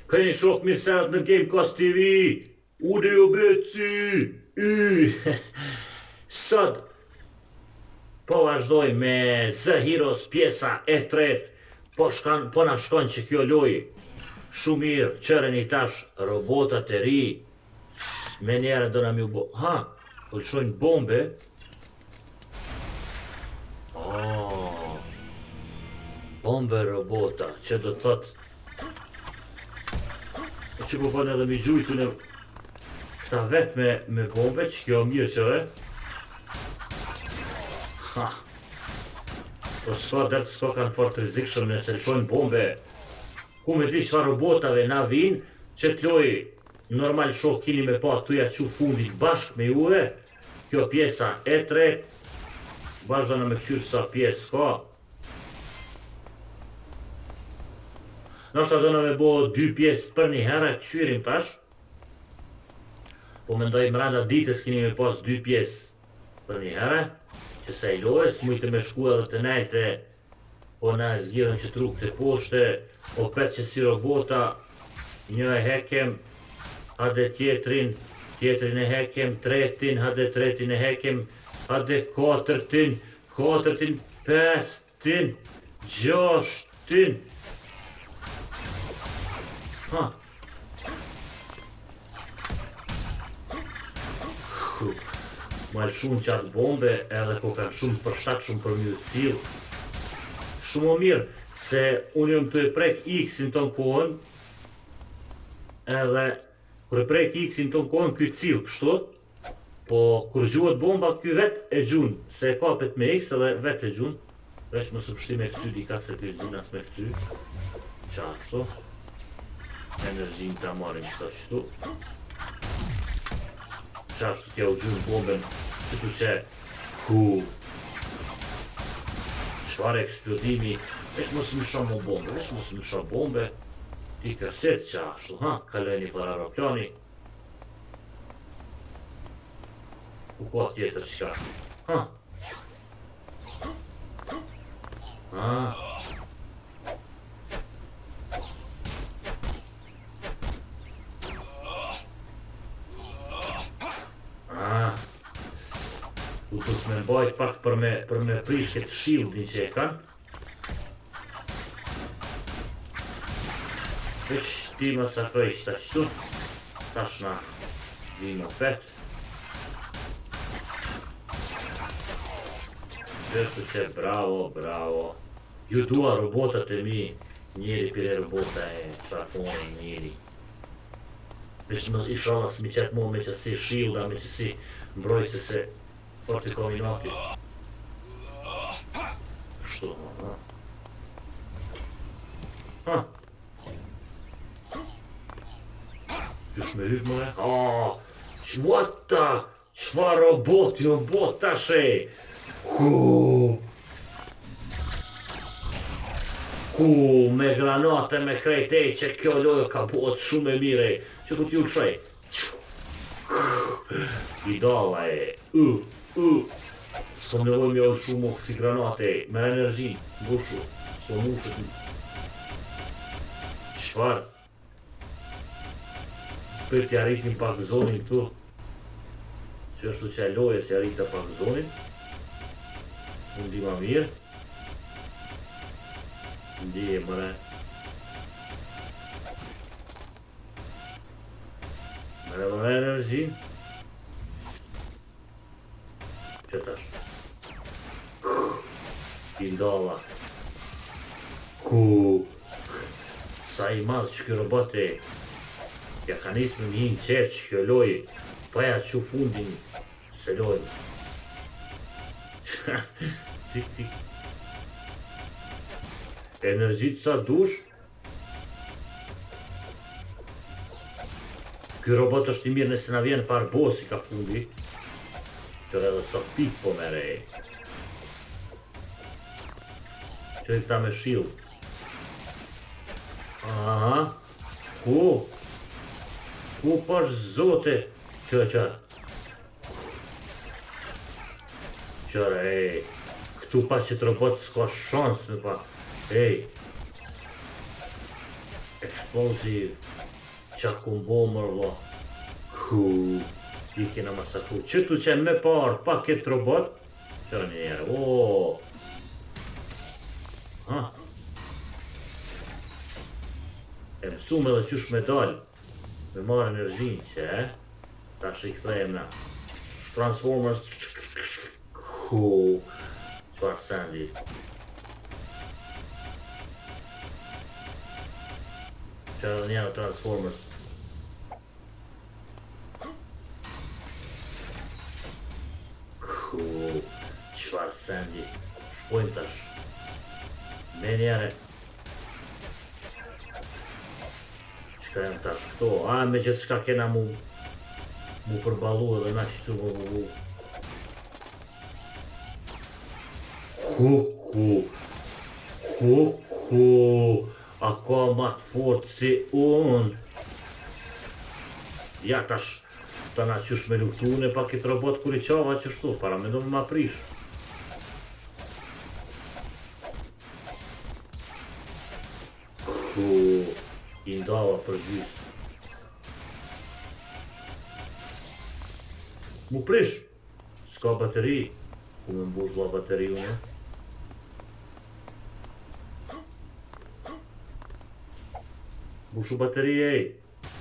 Keni shoh mirë serat në Gamecast TV. Unë jo beci. Sot po vazhdoj me The Heroes pjesa e tretë. Po na shkon që kjo lojë shumë mirë, qërën i tash robotat e ri. Me njerë do na mju bo... Ha, po lëshojnë bombe. Bombe robota, që do të thot... që po përnë edhe mi gjujtu në... Këta vetë me bombe, që kjo mirë që dhe. Ha. Po s'fa dërtë s'ko kanë fort rizikshëm nëse lëshojnë bombe. Ku me di qëfa robotave na vinë, që t'loj normal shoh kini me pa tuja që fundit bashk me juve. Kjo pjesa e tretë. Vazhdojnë me këqyrë sa pjesë ka. Nështë do në me bo 2 pjesë për një herë, këqyrim tash. Po mendoj mranda ditës kini me pas 2 pjesë për një herë. Që sa i lojë, s'mujtë me shku edhe të nejte. Po na zgjidhen që truk të poshte. O petë që si robota. Një e hekem. Hade tjetrin e hekem. Tretin, hade tretin e hekem. Hade katërtin, pestin, gjashtin. Ha. Malë shumë qatë bombe, edhe po kanë shumë përshtak, shumë për mjë cilë. Shumë o mirë, se unë jëmë të e prek X-in ton kohën, edhe kër e prek X-in ton kohën këtë cilë, kështu, po kër gjuhet bomba, këtë vetë e gjunë, se e kapet me X edhe vetë e gjunë, veç më së pështi me këcy, di ka se për zinas me këcy, qashtu. Energjin të amarin qështu. Qashtu t'ja u gjunë bomben qëtu që qfar eksplodimi. Veç mos më shumë bombe, veç mos më shumë bombe. Ti kërset qashtu, ha, kaleni për aeroplani. U ka tjetër qka. Ha. Ha. Du të me mbajt pak për me prish këtë shieldin që e kanë. Veç ti më sakoj që ta qëtu. Tash na vinë opet. Qështu që bravo, bravo. Ju dua robotat e mi. Njeri pire robota e qarfoni njeri. Veç më ishala s'mi qëtë mu me që si shielda, me që si mbrojse se forti kominati. Kështu, ha. Ha. Qysh me hyp më dhe? Qmuata! Qfa robot jo bot tashe? Me granate, me krejt që kjo lojë ka bot shumë e mire. Që ku t'ju lëshej? I dala e. Së më nevoj me ojë shumë si granate, me energji, bushu, së më ushët. Qfar? Për t'ja rritin pak zonin këtu. Që është që e loje se rrita pak zonin. Unë di ma mirë. Ndi e mëre. Mëre dhe energji. Që tash? Tindala. Sa i madhë që kjo robot e ja ka nisë me mihin qërë që kjo lojë pa ja që fundin se lojë. Tik tik. Energjit sa dush. Kjo robot është i mirë nëse na vjen par bosi ka fundi. Qërë edhe sa pik po mere e. Qërë këta me shield. Aha. Ku pash zote. Qërë. Qërë e. Këtu pa qëtë robot s'ka shansë me pa. Ej. Explosiv. Čakom bomrlo. Ih je na masakru. Četu će me par paket robot. Črnjer, ooo. Ha. Em sumele ćuš medalj. Me mora energinče, Taš ih lemna. Transformers. Čvar Sandy. Čarnjeno Transformers. Čvar Sandy. Špojntaš. Menjare. Čkajem tak to. A međe skakena mu probaluje da naći tu mogu. Ako mat forci on. Jataš. Da naćuš meni u tune paket robot kuričava ćeš to. Para me doma priš. In dava preživit. Mu priš. Ska bateriji. Kumem boš zla bateriju, ne? Boš u bateriji, ej.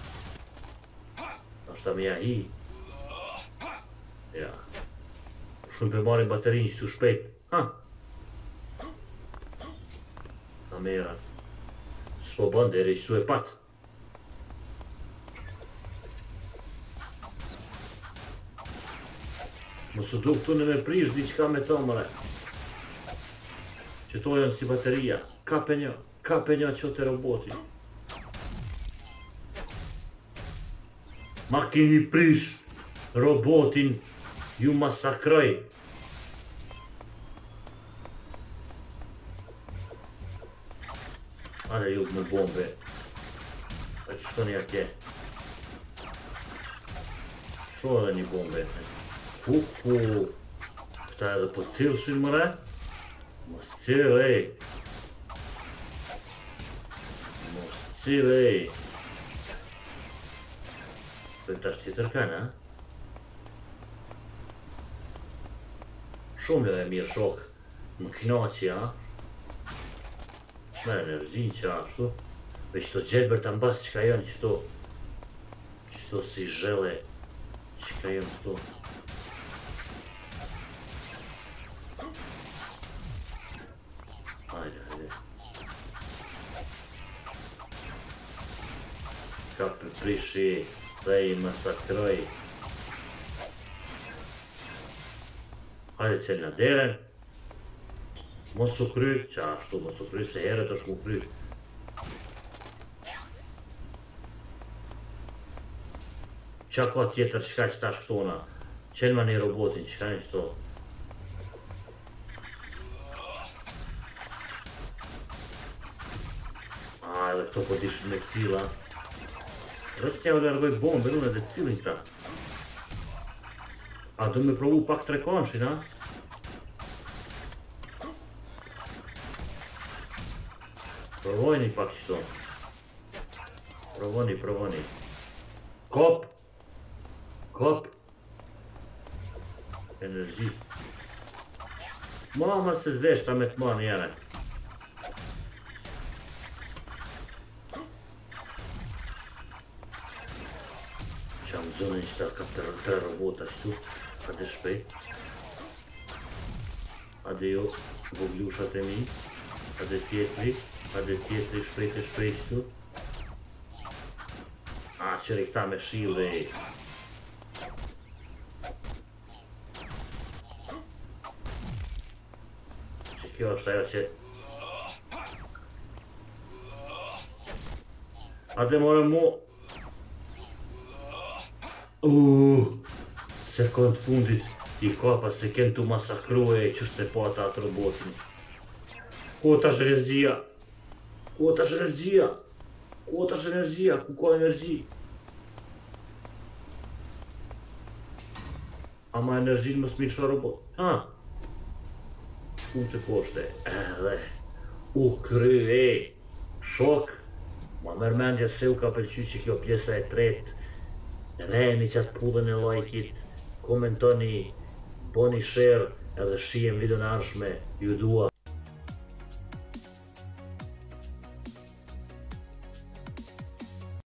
A šta mi ja i? Ja. Šum pe morim bateriji su špet. Ha. Kamera. Slobodne reći svoj pat. Ma su dok tu ne me priždić kame tomale. Če to je si baterija. Kapenja će te roboti. Makini priš. Robotin. Ju masakraj. Ajde jubnu bombe. Znači što nijak je. Što da ni bombe? Šta je da postilšim mre? Mostil, ej. Mostil, ej. Pentaš ti trkan, a? Šumlja je mir šok. Mknoći, a? Ne, rzinča, što? Već to džedber tam bas, čekaj on će to. Što si žele. Čekaj on to. Ajde. Kape priši, da ima sakroj. Ajde se naderen. Måste kry, tja, što måste kry se här då ska kry. Čakva tjetar čekać ta štona. Čelmani robotin, čekaj što. Ajde, to podiš me cila. Roztjava da rgoj bombe, ne da cilin ta. A da me provu pak trekonšina. Provojni pak što. Provoni. Kop. Energy. Mama se zveš tam et man jene. Čam zonić taka te robota što. Ade špet. Ade jo, vogljušate mi. Ade tjetli špete što. A čerik tame šilde. Čekaj, šta ja će? Ade moramo... Se konfundit i kopa se kentu masakruje i ću se potat robotni. Kotaš energija, kuko energiji. Ama energijno smišla robot. Te košte, ukry, šok. Ma Mërmendja se u ka pëlqy që kjo pjesa e tretë, rejeni qatë pullën e lajkit, komentoni, boni share edhe shihem video në arshme, ju dua.